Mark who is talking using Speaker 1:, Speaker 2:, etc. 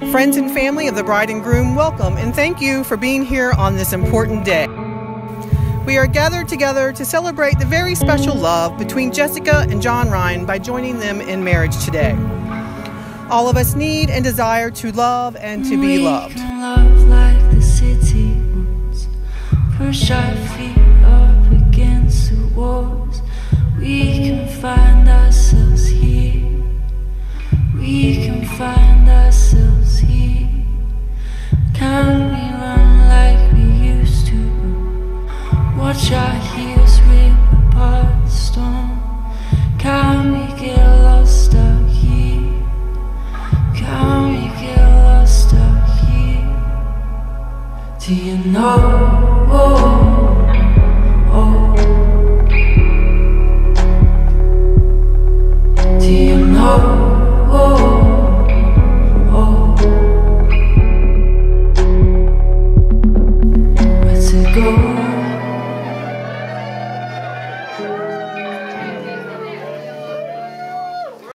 Speaker 1: Friends and family of the bride and groom, welcome and thank you for being here on this important day. We are gathered together to celebrate the very special love between Jessica and John Ryan by joining them in marriage today. All of us need and desire to love and to be loved.
Speaker 2: We can love like the city wants, push our feet up against the walls. We can find ourselves here. We can find ourselves here. Can we run like we used to run? Watch our heels rip apart the storm. Can we get lost out here? Can we get lost out here? Do you know